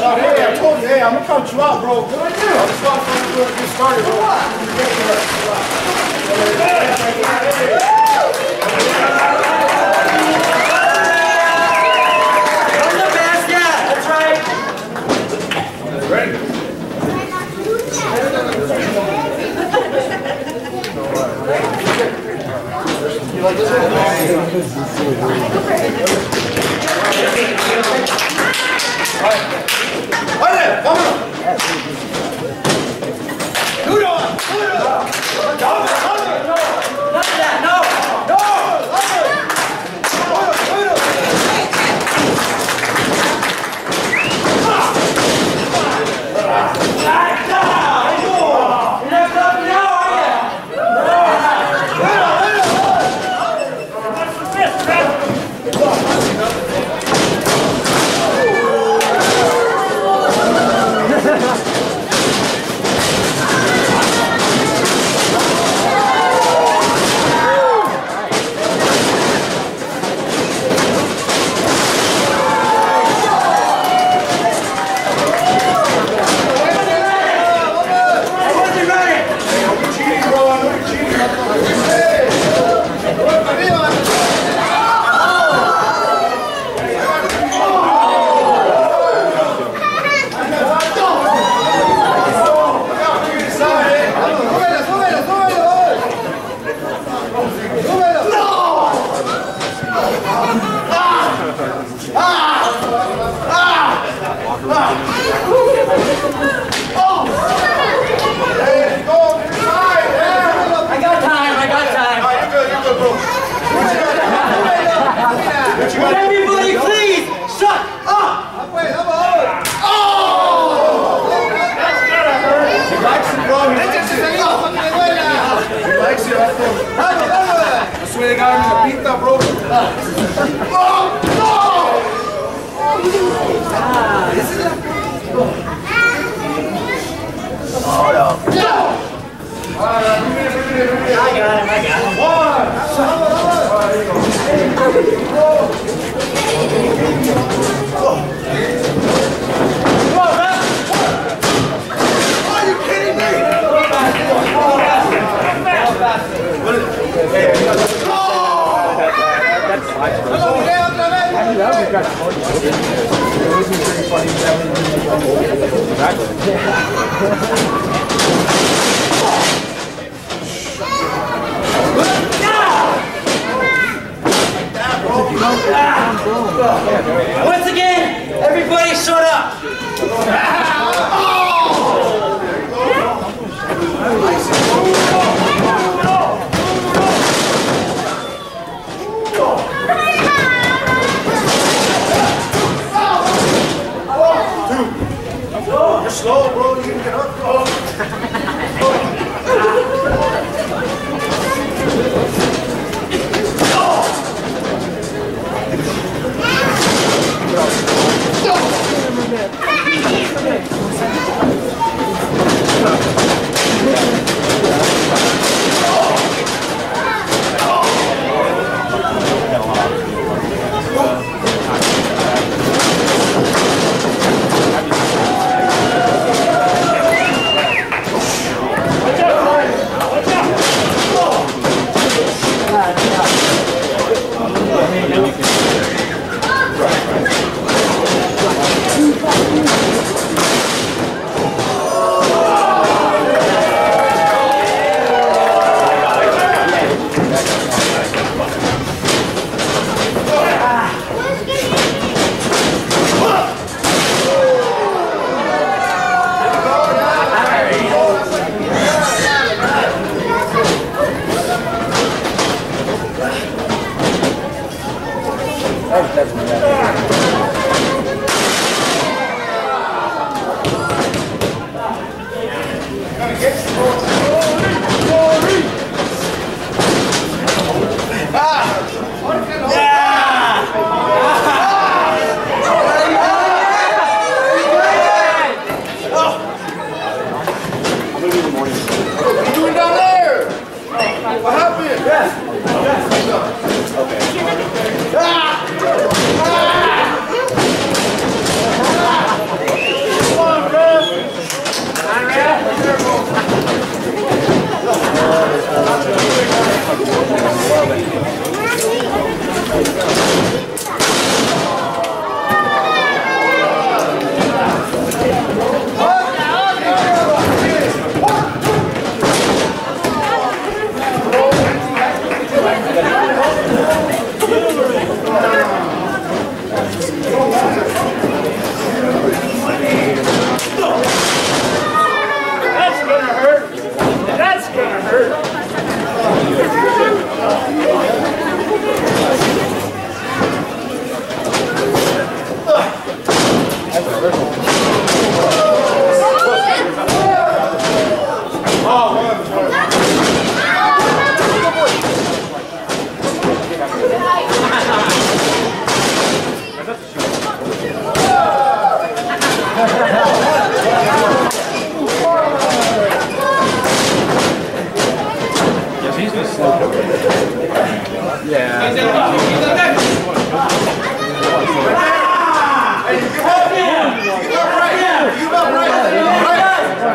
Hey, I told you, hey, I'm gonna count you out, bro. What do I do? I just want to get started, bro. I'm the best, yeah, that's right. Ready? You like this one? Everybody, please, shut up! He likes it, bro. He likes it. I swear to God, I'm gonna beat that, bro. I got him. One. Are you kidding me? Once again, everybody shut up! You're slow, bro. You can get up, bro.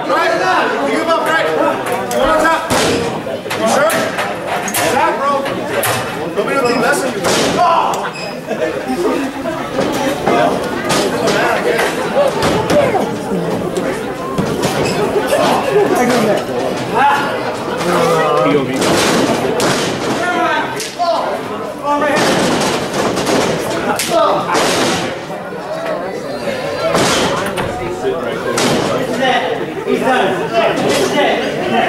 Right? You give up, right? You want on top? You sure? Stop, bro. Nobody will be messing with you. He's done. He's dead.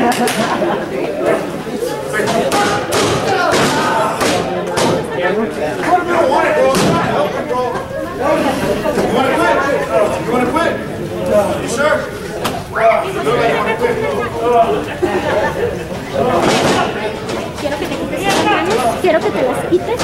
You don't want it, bro. Help him, bro. You want to quit? You want to quit? You sure? You want to quit? Quiero que te las quites.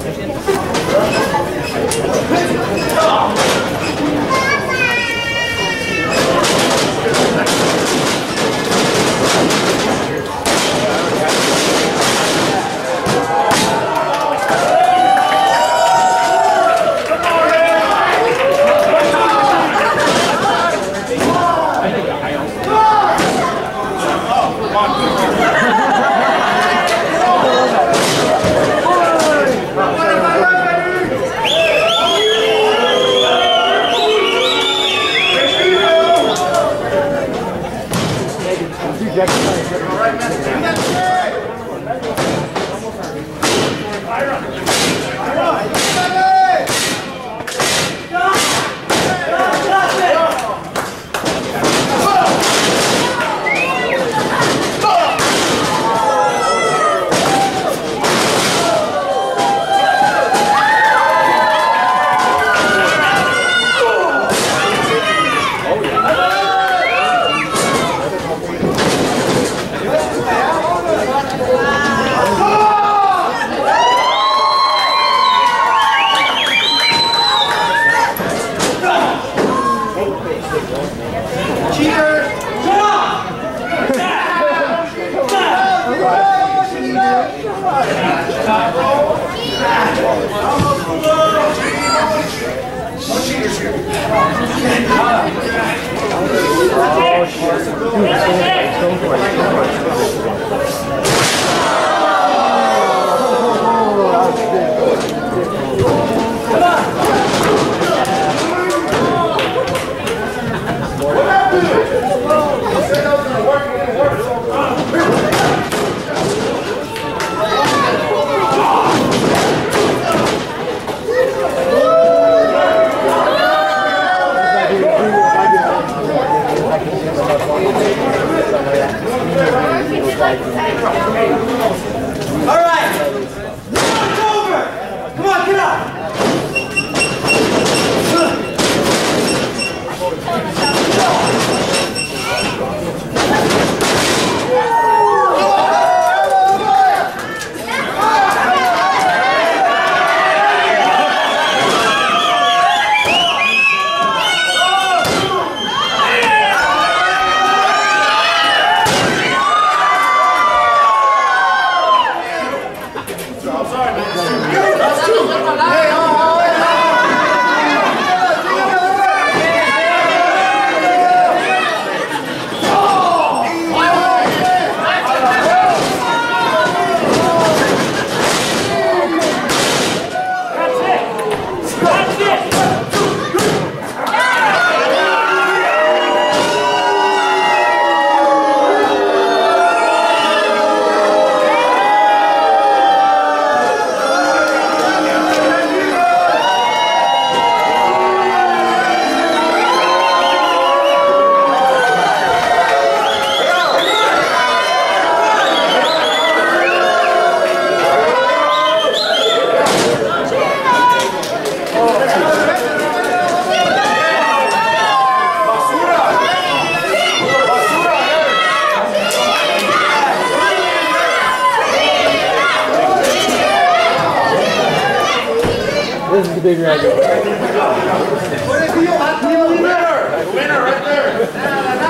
This is the big round. Winner right there.